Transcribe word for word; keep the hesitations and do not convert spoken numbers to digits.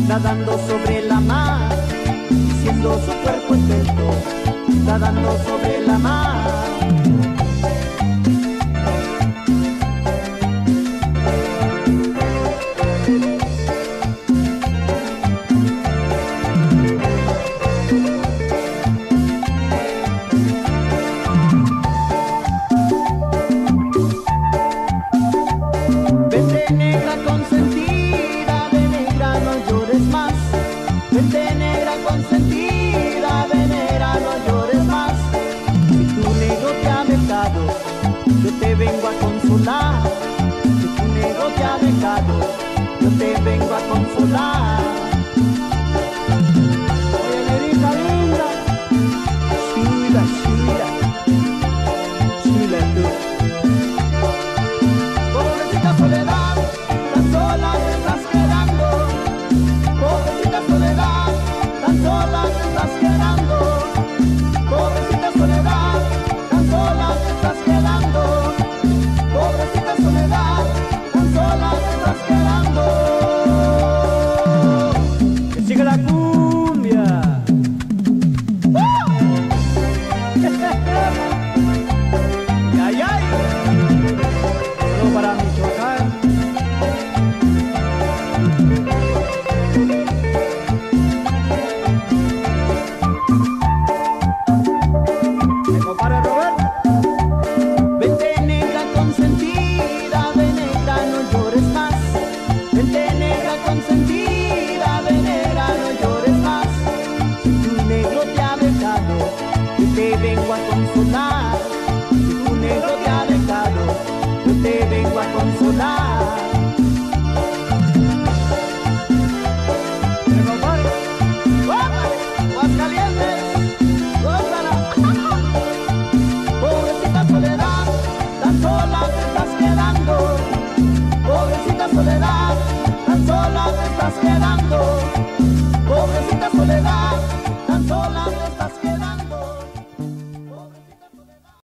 nadando sobre la mar, siendo su cuerpo esbelto, nadando sobre la mar. Vente negra consentida, ven negra, no llores más. Vente negra consentida, ven negra, no llores más. Si tu negro te ha dejado, yo te vengo a consolar. Si tu negro te ha dejado, yo te vengo a consolar.